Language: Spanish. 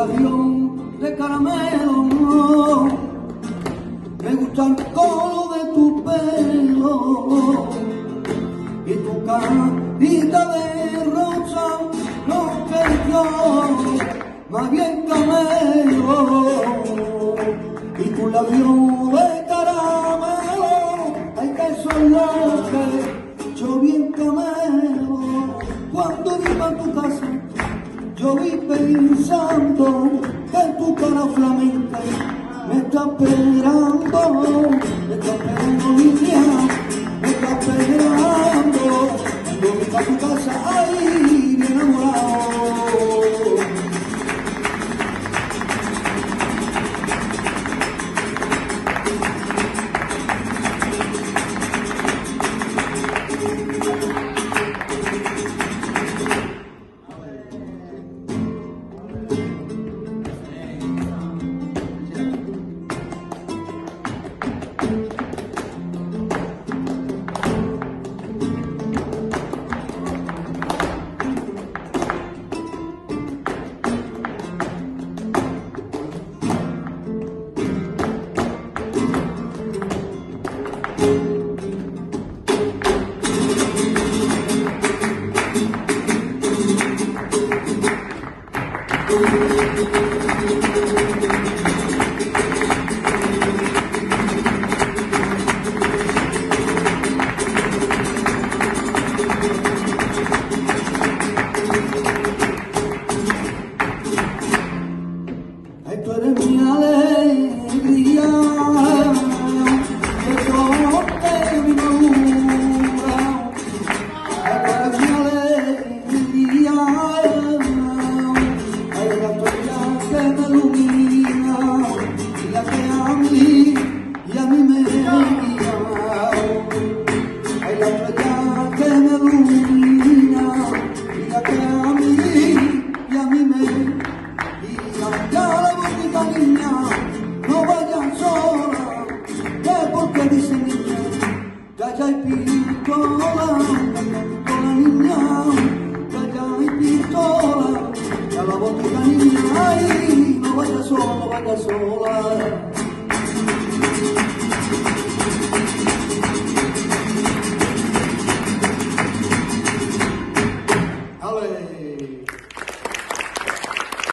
labios de caramelo, me gusta el color de tu pelo y tu carita de rosa, lo que yo más bien camelo, y tu labio de caramelo, ay que son los que yo bien camelo. Cuando iba a tu casa yo vi pensando que tu cara flamenca me está esperando niña, me está esperando. Cuando iba a tu casa, ay, bien enamorado. Tú eres mi alegría, de toque mi madura. Tú eres mi alegría, hay la estrella que me ilumina y la que a mí me guía. Hay la estrella que me ilumina y la que a mí me guía. Niña, no vayas sola, que porque dice niña, calla y pistola, niña, calla y pistola, ya la botica niña, ay, no vayas sola,